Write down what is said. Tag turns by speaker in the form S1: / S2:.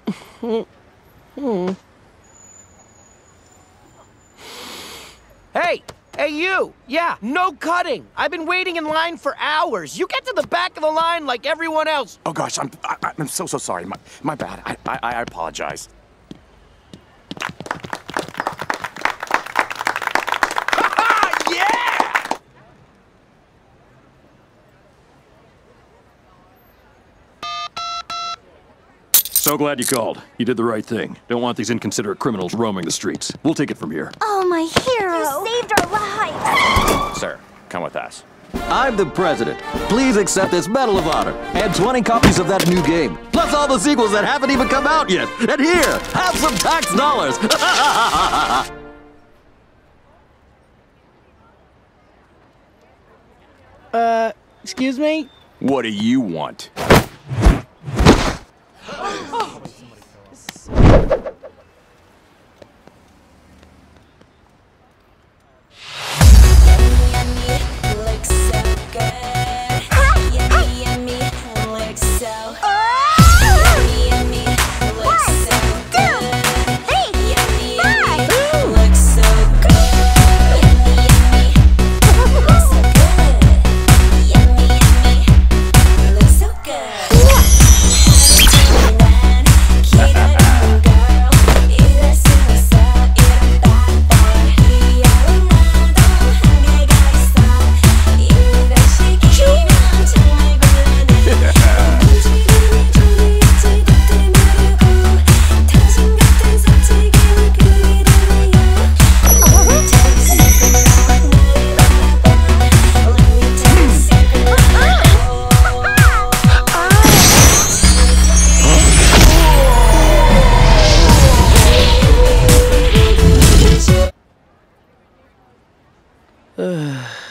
S1: Hey! Hey, you! Yeah, no cutting! I've been waiting in line for hours. You get to the back of the line like everyone else.
S2: Oh gosh, I'm so sorry. My bad. I apologize. Yeah!
S3: So glad you called. You did the right thing. Don't want these inconsiderate criminals roaming the streets. We'll take it from here.
S4: Oh, my hero! You saved our lives!
S2: Sir, come with us.
S5: I'm the president. Please accept this Medal of Honor and 20 copies of that new game, plus all the sequels that haven't even come out yet. And here, have some tax dollars.
S1: Excuse me?
S2: What do you want?
S1: Ugh.